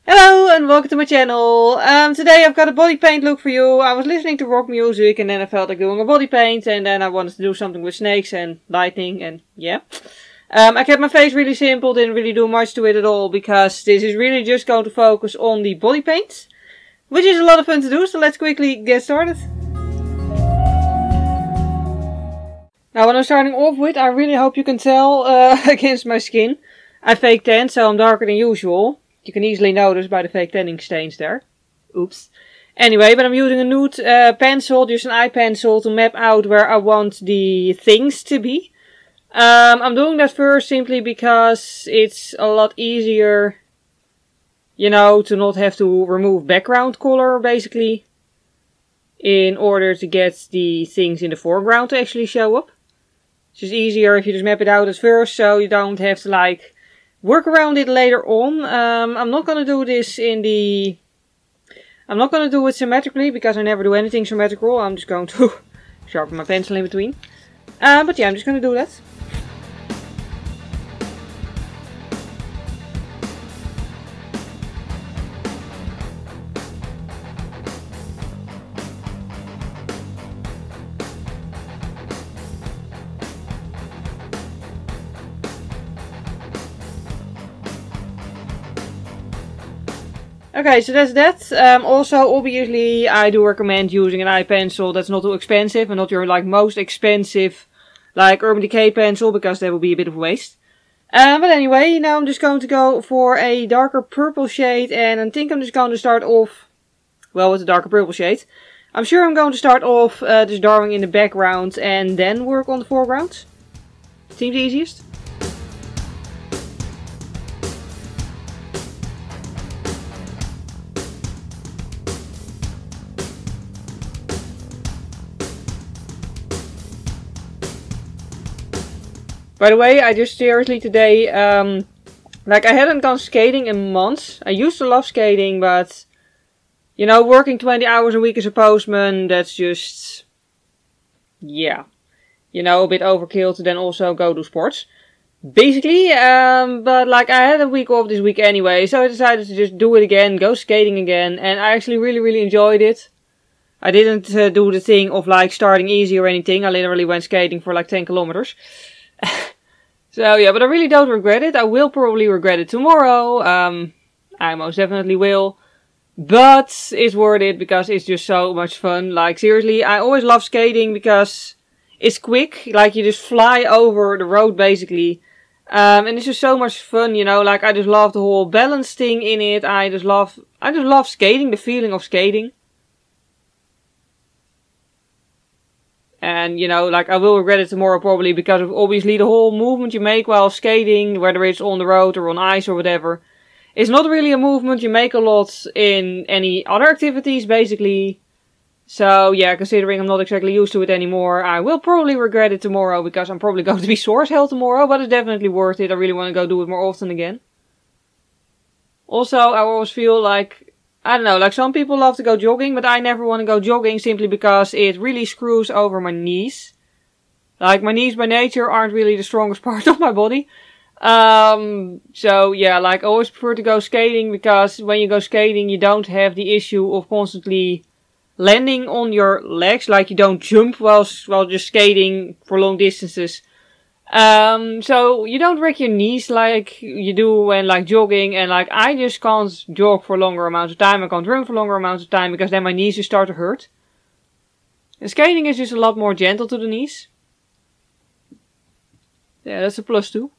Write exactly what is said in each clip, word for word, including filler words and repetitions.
Hello and welcome to my channel. Um, today I've got a body paint look for you. I was listening to rock music and then I felt like doing a body paint and then I wanted to do something with snakes and lightning and yeah. Um, I kept my face really simple, didn't really do much to it at all because this is really just going to focus on the body paint. Which is a lot of fun to do, so let's quickly get started. Now what I'm starting off with, I really hope you can tell uh, against my skin. I fake tan, so I'm darker than usual. You can easily notice by the fake tanning stains there. Oops. Anyway, but I'm using a nude uh, pencil, just an eye pencil, to map out where I want the things to be. Um, I'm doing that first simply because it's a lot easier, you know, to not have to remove background color, basically, in order to get the things in the foreground to actually show up. It's just easier if you just map it out at first, so you don't have to, like, work around it later on. Um, I'm not gonna do this in the... I'm not gonna do it symmetrically, because I never do anything symmetrical. I'm just going to sharpen my pencil in between. Uh, but yeah, I'm just gonna do that. Okay, so that's that. Um, also, obviously, I do recommend using an eye pencil that's not too expensive and not your like most expensive, like Urban Decay pencil, because that will be a bit of a waste. Um, but anyway, now I'm just going to go for a darker purple shade, and I think I'm just going to start off, well, with a darker purple shade. I'm sure I'm going to start off uh, just drawing in the background and then work on the foreground. Seems easiest. By the way, I just seriously today, um, like I hadn't gone skating in months. I used to love skating, but, you know, working twenty hours a week as a postman, that's just, yeah, you know, a bit overkill to then also go do sports. Basically, um, but like I had a week off this week anyway, so I decided to just do it again, go skating again, and I actually really, really enjoyed it. I didn't uh, do the thing of like starting easy or anything. I literally went skating for like ten kilometers. So yeah, but I really don't regret it. I will probably regret it tomorrow. Um, I most definitely will. But it's worth it because it's just so much fun. Like seriously, I always love skating because it's quick. Like you just fly over the road basically. Um, and it's just so much fun, you know. Like I just love the whole balance thing in it. I just love, I just love skating, the feeling of skating. And, you know, like, I will regret it tomorrow probably because of obviously the whole movement you make while skating, whether it's on the road or on ice or whatever. It's not really a movement you make a lot in any other activities, basically. So, yeah, considering I'm not exactly used to it anymore, I will probably regret it tomorrow because I'm probably going to be sore as hell tomorrow, but it's definitely worth it. I really want to go do it more often again. Also, I always feel like, I don't know, like some people love to go jogging, but I never want to go jogging simply because it really screws over my knees. Like, my knees by nature aren't really the strongest part of my body. Um, so yeah, like I always prefer to go skating because when you go skating you don't have the issue of constantly landing on your legs. Like you don't jump while, while just skating for long distances. Um, so you don't wreck your knees like you do when like jogging, and like I just can't jog for longer amounts of time, I can't run for longer amounts of time because then my knees just start to hurt. And skating is just a lot more gentle to the knees. Yeah, that's a plus too.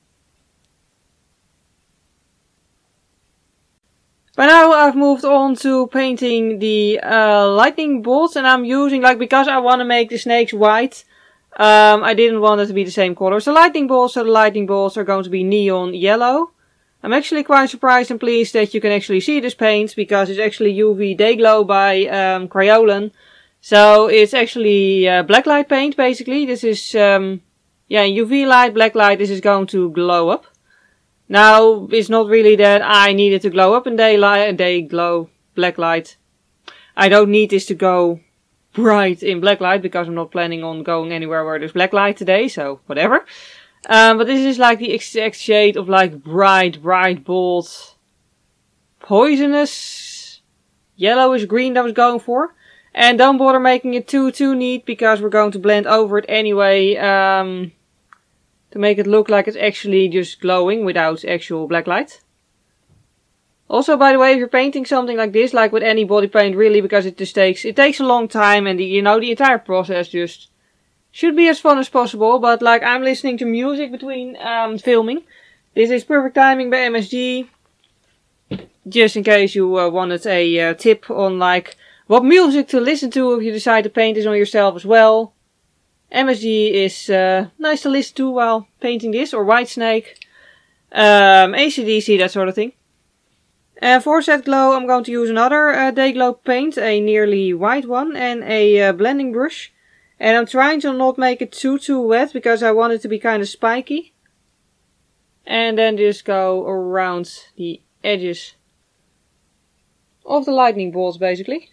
By now I've moved on to painting the uh, lightning bolts, and I'm using, like, because I want to make the snakes white, Um, I didn't want it to be the same color. So lightning bolts, so the lightning bolts are going to be neon yellow. I'm actually quite surprised and pleased that you can actually see this paint, because it's actually U V Day Glow by um, Kryolan. So it's actually uh, blacklight paint basically. This is, um, yeah, U V light, blacklight, this is going to glow up. Now, it's not really that I need it to glow up in daylight, day glow, blacklight. I don't need this to go bright in blacklight because I'm not planning on going anywhere where there's blacklight today, so whatever. Um, but this is like the exact shade of like bright, bright, bold poisonous yellowish green that I was going for. And don't bother making it too, too neat, because we're going to blend over it anyway, um, to make it look like it's actually just glowing without actual black light. Also, by the way, if you're painting something like this, like with any body paint really, because it just takes, it takes a long time, and the, you know, the entire process just should be as fun as possible. But like, I'm listening to music between um, filming. This is Perfect Timing by M S G. Just in case you uh, wanted a uh, tip on like what music to listen to if you decide to paint this on yourself as well. M S G is uh, nice to listen to while painting this, or Whitesnake, um, A C D C, that sort of thing. Uh, for Set Glow, I'm going to use another uh, Day Glow paint, a nearly white one, and a uh, blending brush. And I'm trying to not make it too too wet, because I want it to be kind of spiky. And then just go around the edges of the lightning bolts, basically.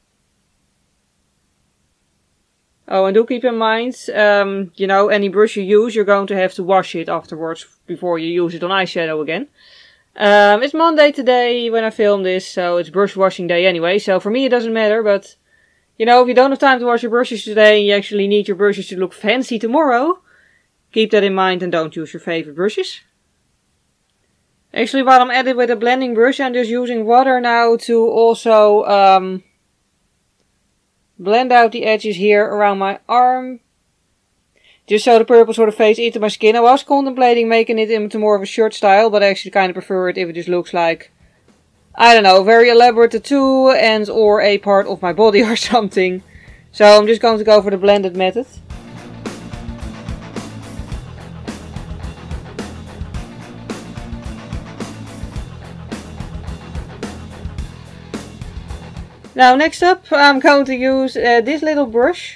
Oh, and do keep in mind, um, you know, any brush you use, you're going to have to wash it afterwards before you use it on eyeshadow again. Um, it's Monday today when I film this, so it's brush washing day anyway, so for me it doesn't matter, but, you know, if you don't have time to wash your brushes today and you actually need your brushes to look fancy tomorrow, keep that in mind and don't use your favorite brushes. Actually, while I'm at it with a blending brush, I'm just using water now to also um, blend out the edges here around my arm. Just so the purple sort of fades into my skin. I was contemplating making it into more of a shirt style, but I actually kind of prefer it if it just looks like, I don't know, very elaborate tattoo and or a part of my body or something. So I'm just going to go for the blended method. Now next up I'm going to use uh, this little brush.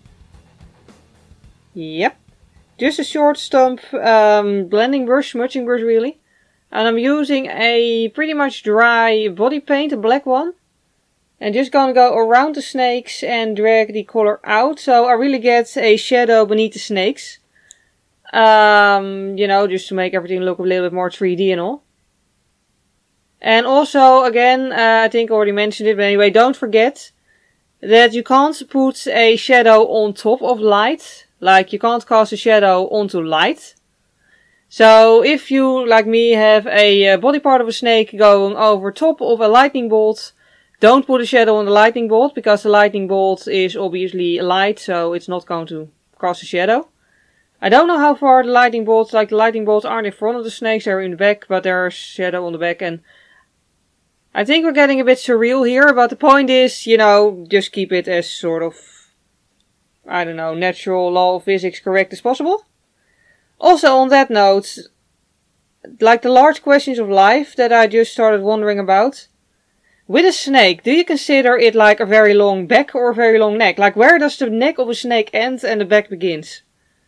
Yep. Just a short stump um, blending brush, smudging brush really. And I'm using a pretty much dry body paint, a black one. And just gonna go around the snakes and drag the color out. So I really get a shadow beneath the snakes. Um, you know, just to make everything look a little bit more three D and all. And also, again, uh, I think I already mentioned it, but anyway, don't forget that you can't put a shadow on top of light. Like, you can't cast a shadow onto light. So, if you, like me, have a uh, body part of a snake going over top of a lightning bolt, don't put a shadow on the lightning bolt, because the lightning bolt is obviously light, so it's not going to cast a shadow. I don't know how far the lightning bolts, like the lightning bolts aren't in front of the snakes, they're in the back, but there's shadow on the back, and I think we're getting a bit surreal here, but the point is, you know, just keep it as sort of, I don't know, natural law of physics correct as possible. Also, on that note, like the large questions of life that I just started wondering about. With a snake, do you consider it like a very long back or a very long neck? Like, where does the neck of a snake end and the back begins?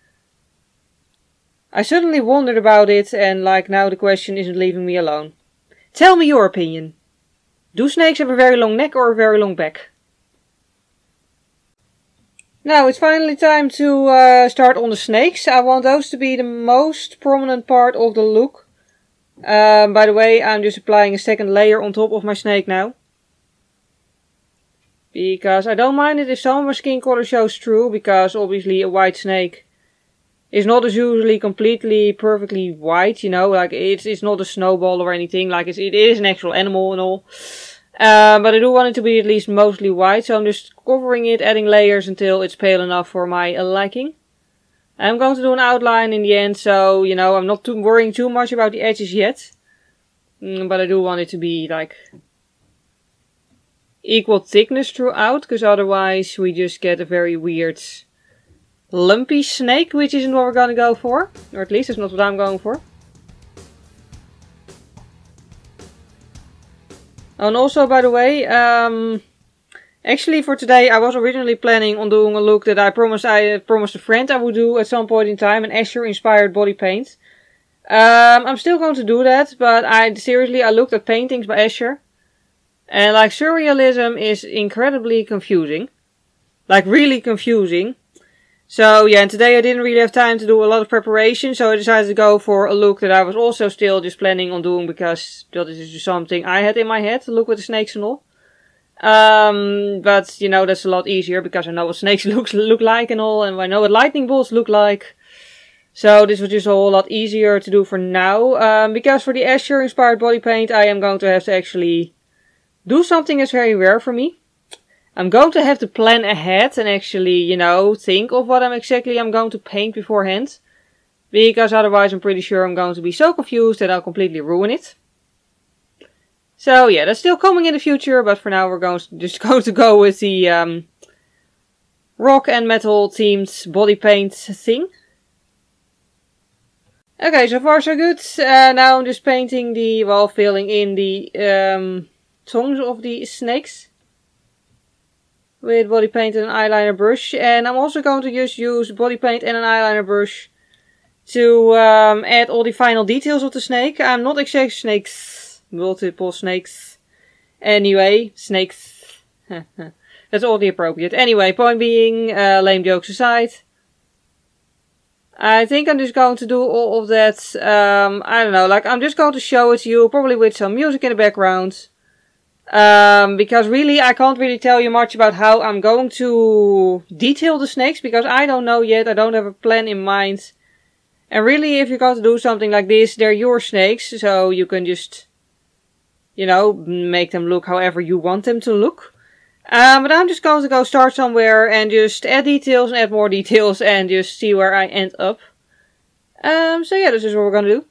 I suddenly wondered about it, and like now the question isn't leaving me alone. Tell me your opinion. Do snakes have a very long neck or a very long back? Now it's finally time to uh, start on the snakes. I want those to be the most prominent part of the look. Um, by the way, I'm just applying a second layer on top of my snake now. Because I don't mind it if some of my skin color shows through, because obviously a white snake is not as usually completely perfectly white, you know, like it's it's not a snowball or anything, like it's, it is an actual animal and all. Uh, but I do want it to be at least mostly white, so I'm just covering it, adding layers until it's pale enough for my uh, liking. I'm going to do an outline in the end, so, you know, I'm not too worrying too much about the edges yet. Mm, but I do want it to be, like, equal thickness throughout, because otherwise we just get a very weird lumpy snake, which isn't what we're going to go for. Or at least it's not what I'm going for. And also, by the way, um, actually for today I was originally planning on doing a look that I promised I promised a friend I would do at some point in time, an Escher inspired body paint. Um, I'm still going to do that, but I seriously I looked at paintings by Escher, and like surrealism is incredibly confusing, like really confusing. So yeah, and today I didn't really have time to do a lot of preparation, so I decided to go for a look that I was also still just planning on doing, because that is just something I had in my head, to look with the snakes and all. Um, but you know, that's a lot easier because I know what snakes looks look like and all, and I know what lightning bolts look like. So this was just a whole lot easier to do for now. Um, because for the Escher inspired body paint, I am going to have to actually do something that's very rare for me. I'm going to have to plan ahead and actually, you know, think of what I'm exactly I'm going to paint beforehand. Because otherwise I'm pretty sure I'm going to be so confused that I'll completely ruin it. So yeah, that's still coming in the future, but for now we're going to, just going to go with the um, rock and metal themed body paint thing. Okay, so far so good. Uh, now I'm just painting the, well, filling in the um, tongues of the snakes with body paint and an eyeliner brush. And I'm also going to just use body paint and an eyeliner brush to um, add all the final details of the snake. I'm not exact snakes, multiple snakes. Anyway, snakes. That's oddly appropriate. Anyway, point being, uh, lame jokes aside. I think I'm just going to do all of that, um, I don't know, like I'm just going to show it to you, probably with some music in the background. Um, because really I can't really tell you much about how I'm going to detail the snakes, because I don't know yet, I don't have a plan in mind. And really, if you're going to do something like this, they're your snakes, so you can just, you know, make them look however you want them to look. Um, but I'm just going to go start somewhere and just add details and add more details and just see where I end up. Um, so yeah, this is what we're going to do.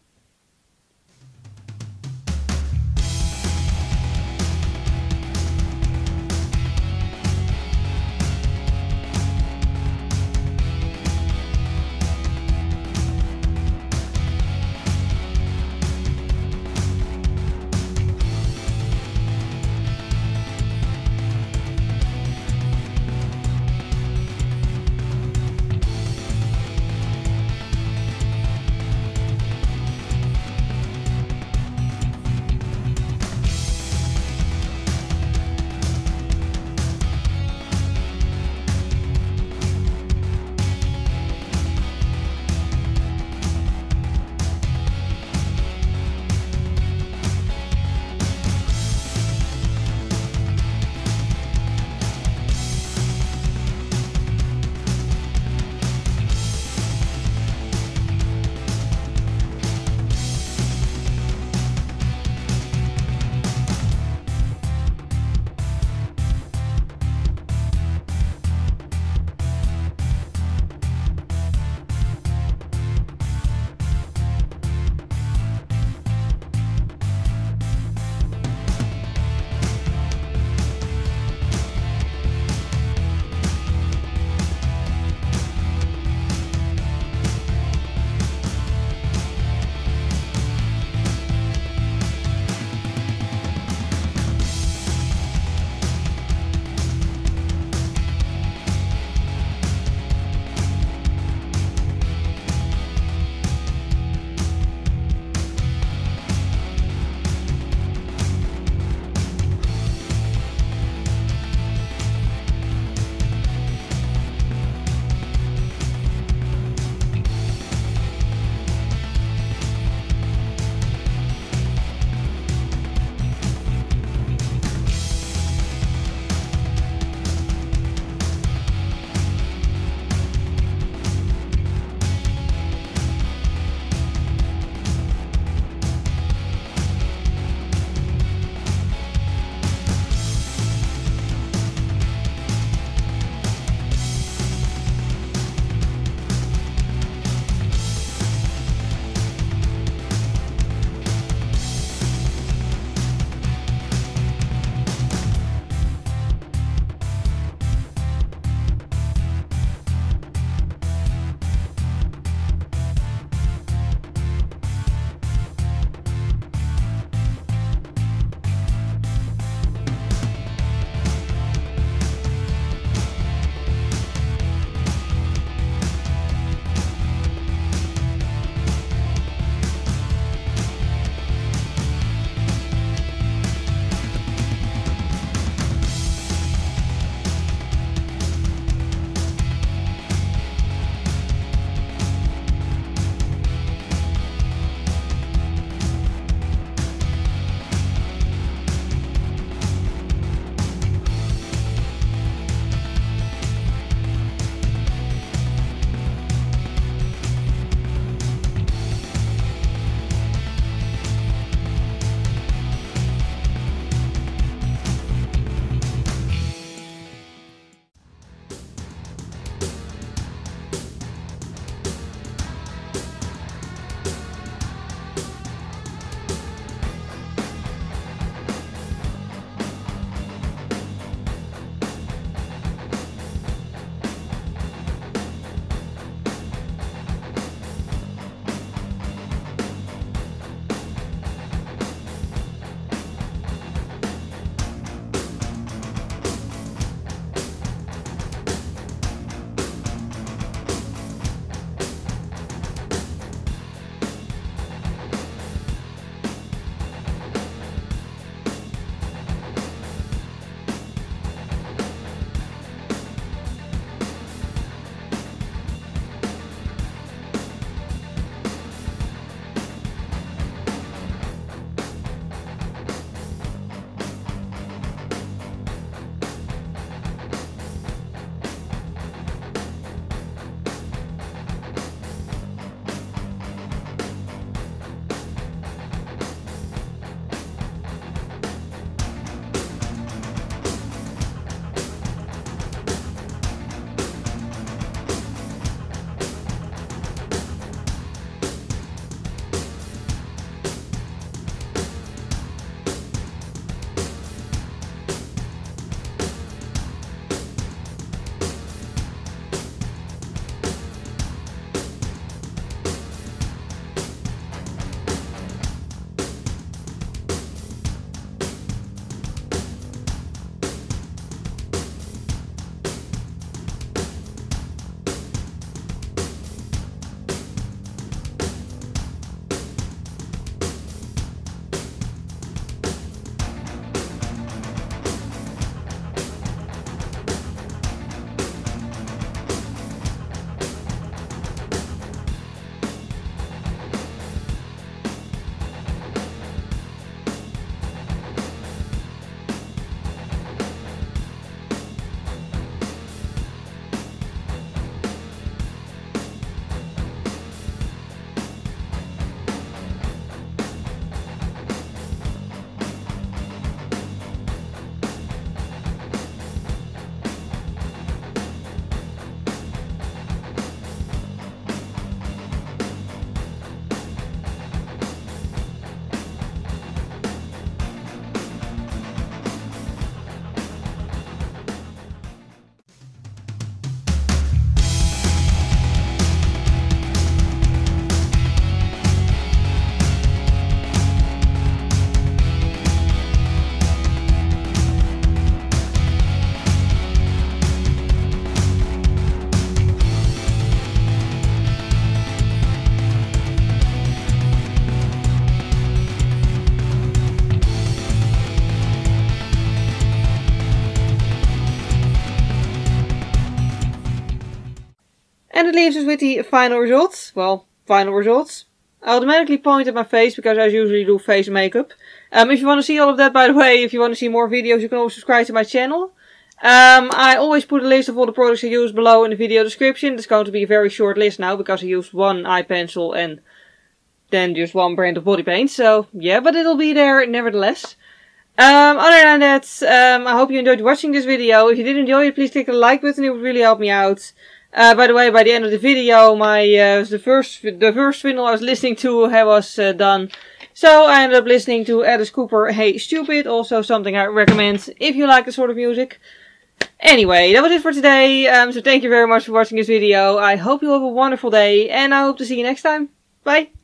And it leaves us with the final results. Well, final results. I automatically point at my face because I usually do face makeup. Um, if you want to see all of that, by the way, if you want to see more videos, you can always subscribe to my channel. Um, I always put a list of all the products I use below in the video description. It's going to be a very short list now because I used one eye pencil and then just one brand of body paint. So, yeah, but it'll be there nevertheless. Um, other than that, um, I hope you enjoyed watching this video. If you did enjoy it, please click the like button. It would really help me out. Uh, by the way, by the end of the video, my, uh, the first, the first vinyl I was listening to was, uh, done. So, I ended up listening to Alice Cooper, Hey Stupid, also something I recommend if you like this sort of music. Anyway, that was it for today, um, so thank you very much for watching this video. I hope you have a wonderful day, and I hope to see you next time. Bye!